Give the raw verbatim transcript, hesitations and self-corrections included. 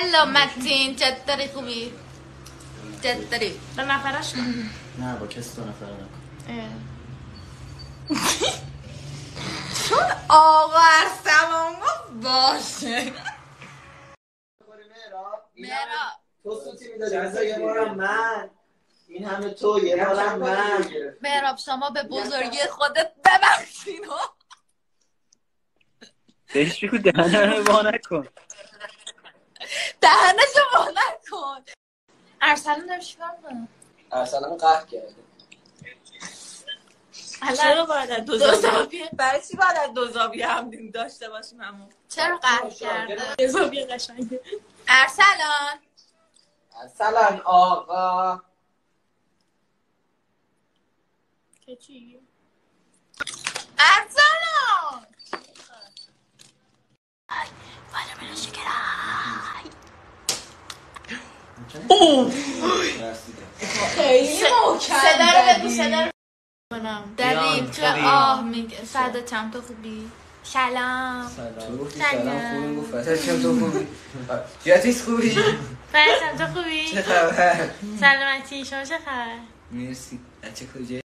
هلا متین چطوری خوبی؟ چطوری؟ به نفرش نه با کسی تو نفره نکن چون آقا ارسلان باشه محراب تو سوتی میدادی بذار یه بارم من این همه تو یه بارم من محراب شما به بزرگی خودت ببخشین ها بهش بگو دهنه وا نکن دهنشو وا نکن ارسلان داره چیکار کنه؟ ارسلان قهر کرده چرا باید از دو زاویه برای چی باید از دو زاویه هم داشته باشیم همون چرا قهر کرده؟ یه زاویه قشنگه ارسلان ارسلان آقا که چی؟ ارسلان ولی منو شکرای خیلی محکم صدا رو بگو صدا رو کنم دوید تو آه میگه فردا چم تو خوبی؟ سلام تو گفتی سلام خوبی گفت فردا چم تو خوبی ژاتیس خوبی؟ فردا چم تو خوبی؟ چه خبر؟ سلامتی شما چه خبر؟ مرسی بچه کجایی؟